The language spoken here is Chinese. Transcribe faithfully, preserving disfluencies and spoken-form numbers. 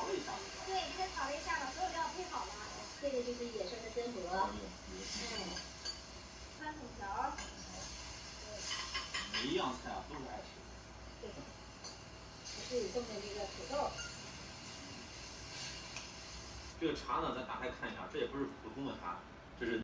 了一下。 对，这个炒了一下，把所有料配好了。这个就是野生的真螺。哎。酸粉条。 每一样菜啊都是爱吃的。 对。我自己种的这个土豆。 这个茶呢，咱打开看一下，这也不是普通的茶，这是